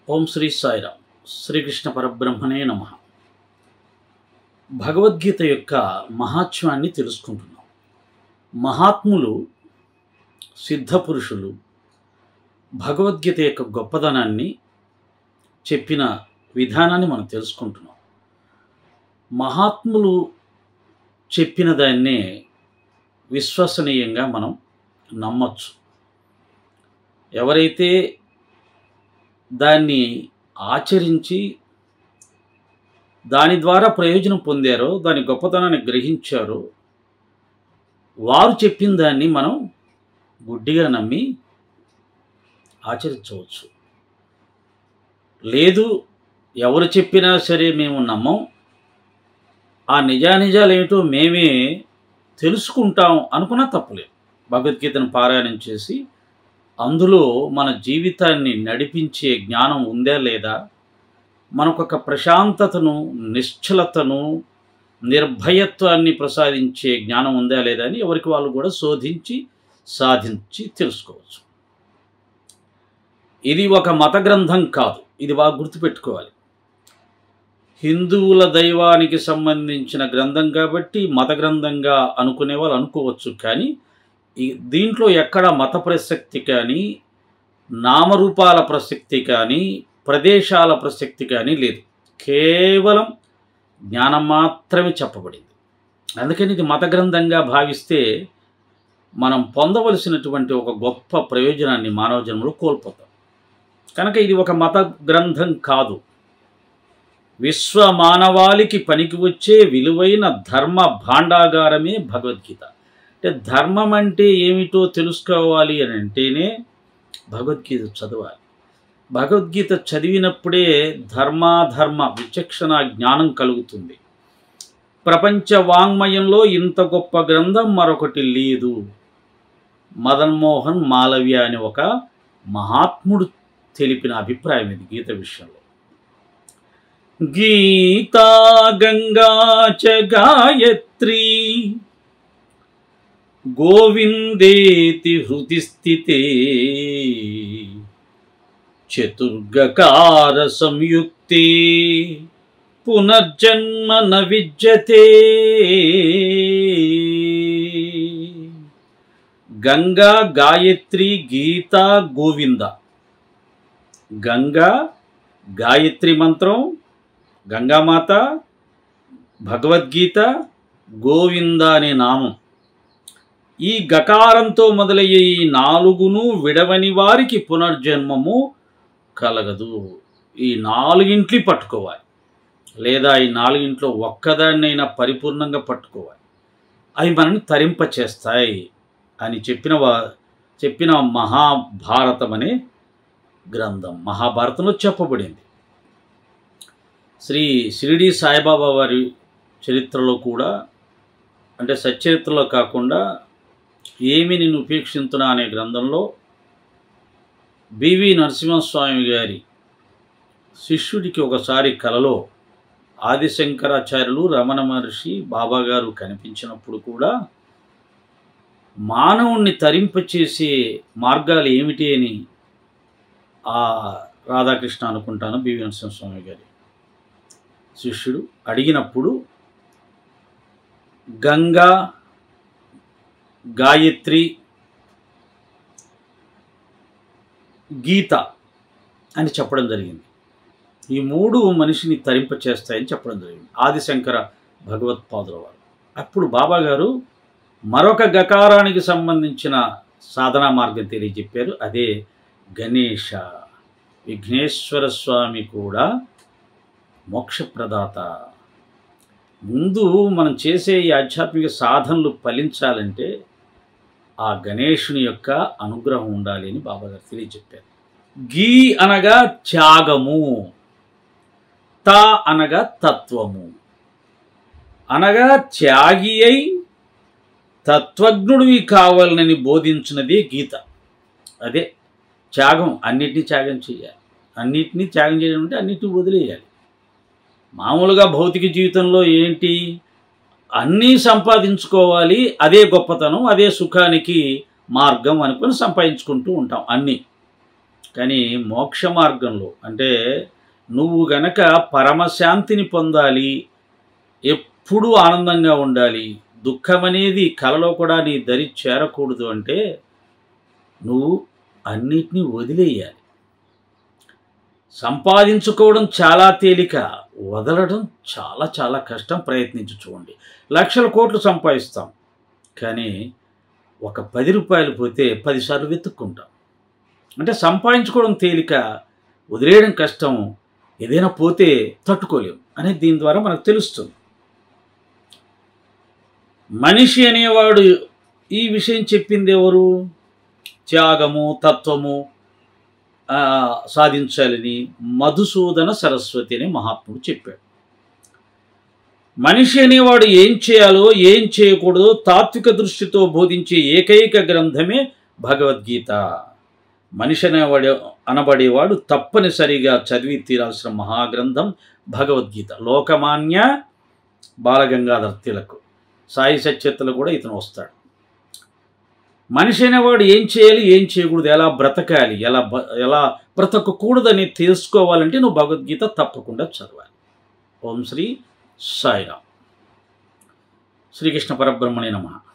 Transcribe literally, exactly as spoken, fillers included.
ఓం శ్రీ సాయిరామ్. శ్రీకృష్ణ పరబ్రహ్మణే నమః. భగవద్గీత యొక్క మహాత్మ్యాన్ని తెలుసుకుంటున్నాం. మహాత్ములు, సిద్ధపురుషులు భగవద్గీత యొక్క గొప్పదనాన్ని చెప్పిన విధానాన్ని మనం తెలుసుకుంటున్నాం. మహాత్ములు చెప్పిన దాన్నే విశ్వసనీయంగా మనం నమ్మచ్చు. ఎవరైతే దాన్ని ఆచరించి దాని ద్వారా ప్రయోజనం పొందారో, దాని గొప్పతనాన్ని గ్రహించారో, వారు చెప్పిన దాన్ని మనం గుడ్డిగా నమ్మి ఆచరించవచ్చు. లేదు, ఎవరు చెప్పినా సరే మేము నమ్మం, ఆ నిజానిజాలు ఏమిటో మేమే తెలుసుకుంటాం అనుకున్నా తప్పులేదు. భగవద్గీతను పారాయణం చేసి అందులో మన జీవితాన్ని నడిపించే జ్ఞానం ఉందా లేదా, మనకొక ప్రశాంతతను, నిశ్చలతను, నిర్భయత్వాన్ని ప్రసాదించే జ్ఞానం ఉందా లేదా అని ఎవరికి వాళ్ళు కూడా శోధించి సాధించి తెలుసుకోవచ్చు. ఇది ఒక మత గ్రంథం కాదు, ఇది బాగా గుర్తుపెట్టుకోవాలి. హిందువుల దైవానికి సంబంధించిన గ్రంథం కాబట్టి మత గ్రంథంగా అనుకునే వాళ్ళు అనుకోవచ్చు. కానీ ఈ దీంట్లో ఎక్కడ మత ప్రసక్తి కానీ, నామరూపాల ప్రసక్తి కానీ, ప్రదేశాల ప్రసక్తి కానీ లేదు. కేవలం జ్ఞానం మాత్రమే చెప్పబడింది. అందుకని ఇది మత గ్రంథంగా భావిస్తే మనం పొందవలసినటువంటి ఒక గొప్ప ప్రయోజనాన్ని మానవ జన్మలో కోల్పోతాం. కనుక ఇది ఒక మత గ్రంథం కాదు. విశ్వ మానవాళికి పనికి వచ్చే విలువైన ధర్మ భాండాగారమే భగవద్గీత. అంటే ధర్మం అంటే ఏమిటో తెలుసుకోవాలి అని అంటేనే భగవద్గీత చదవాలి. భగవద్గీత చదివినప్పుడే ధర్మాధర్మ విచక్షణ జ్ఞానం కలుగుతుంది. ప్రపంచ వాంగ్మయంలో ఇంత గొప్ప గ్రంథం మరొకటి లేదు. మదన్ మోహన్ మాలవ్య అని ఒక మహాత్ముడు తెలిపిన అభిప్రాయం ఇది గీత విషయంలో. గీతా గంగా చ గాయత్రీ గోవిందేతి హృది స్థితే చతుర్గకార సంయుక్తే పునర్జన్మ న విద్యతే. గంగా, గాయత్రి, గీత, గోవింద. గంగా, గాయత్రి మంత్రం, గంగామాత, భగవద్గీత, గోవింద అనే నామం. ఈ గకారంతో మొదలయ్యే ఈ నాలుగును విడవని వారికి పునర్జన్మము కలగదు. ఈ నాలుగింట్లు పట్టుకోవాలి, లేదా ఈ నాలుగింట్లో ఒక్కదాన్నైనా పరిపూర్ణంగా పట్టుకోవాలి. అవి మనల్ని తరింపచేస్తాయి అని చెప్పిన వా చెప్పిన మహాభారతం అనే గ్రంథం. మహాభారతంలో చెప్పబడింది. శ్రీ షిరిడి సాయిబాబా వారి చరిత్రలో కూడా, అంటే సచ్చరిత్రలో కాకుండా ఏమి నేను ఉపేక్షించునా అనే గ్రంథంలో బివి నరసింహస్వామి గారి శిష్యుడికి ఒకసారి కలలో ఆదిశంకరాచార్యులు, రమణ మహర్షి, బాబా గారు కనిపించినప్పుడు కూడా మానవుణ్ణి తరింపచేసే మార్గాలు ఏమిటి అని ఆ రాధాకృష్ణ అనుకుంటాను బివి నరసింహస్వామి గారి శిష్యుడు అడిగినప్పుడు గంగా, గాయత్రి, గీత అని చెప్పడం జరిగింది. ఈ మూడు మనిషిని తరింపచేస్తాయని చెప్పడం జరిగింది ఆదిశంకర భగవత్పాదుల వారు. అప్పుడు బాబా గారు మరొక గకారానికి సంబంధించిన సాధనా మార్గం తెలియజెప్పారు. అదే గణేష. విఘ్నేశ్వర స్వామి కూడా మోక్షప్రదాత. ముందు మనం చేసే ఈ ఆధ్యాత్మిక సాధనలు ఫలించాలంటే ఆ గణేశుని యొక్క అనుగ్రహం ఉండాలి అని బాబాగారు తెలియజెప్పారు. గీ అనగా త్యాగము, తా అనగా తత్వము. అనగా త్యాగి అయి తత్వజ్ఞుడివి కావాలని బోధించినదే గీత. అదే త్యాగం. అన్నిటినీ త్యాగం చేయాలి. అన్నిటినీ త్యాగం చేయడం అంటే అన్నిటినీ వదిలేయాలి. మామూలుగా భౌతిక జీవితంలో ఏంటి, అన్నీ సంపాదించుకోవాలి, అదే గొప్పతనం, అదే సుఖానికి మార్గం అనుకుని సంపాదించుకుంటూ ఉంటాం అన్నీ. కానీ మోక్ష మార్గంలో అంటే నువ్వు గనక పరమశాంతిని పొందాలి, ఎప్పుడూ ఆనందంగా ఉండాలి, దుఃఖం అనేది కలలో కూడా నీ దరి చేరకూడదు అంటే నువ్వు అన్నిటినీ వదిలేయాలి. సంపాదించుకోవడం చాలా తేలిక, వదలడం చాలా చాలా కష్టం. ప్రయత్నించి చూడండి. లక్షల కోట్లు సంపాదిస్తాం, కానీ ఒక పది రూపాయలు పోతే పదిసార్లు వెతుక్కుంటాం. అంటే సంపాదించుకోవడం తేలిక, వదిలేయడం కష్టం, ఏదైనా పోతే తట్టుకోలేం అనేది దీని ద్వారా మనకు తెలుస్తుంది. మనిషి అనేవాడు ఈ విషయం చెప్పింది ఎవరు? త్యాగము, తత్వము సాధించాలని మధుసూదన సరస్వతి అనే మహాత్ముడు చెప్పాడు. మనిషి అనేవాడు ఏం చేయాలో ఏం చేయకూడదో తాత్విక దృష్టితో బోధించే ఏకైక గ్రంథమే భగవద్గీత. మనిషి అనేవాడు అనబడేవాడు తప్పనిసరిగా చదివి తీరాల్సిన మహాగ్రంథం భగవద్గీత. లోకమాన్య బాలగంగాధర తిలక్, సాయి సచ్చేతలు కూడా ఇతను వస్తాడు. మనిషి అనేవాడు ఏం చేయాలి, ఏం చేయకూడదు, ఎలా బ్రతకాలి, ఎలా ఎలా బ్రతకకూడదని తెలుసుకోవాలంటే నువ్వు భగవద్గీత తప్పకుండా చదవాలి. ఓం శ్రీ సాయిరామ్. శ్రీకృష్ణ పరబ్రహ్మణే నమః.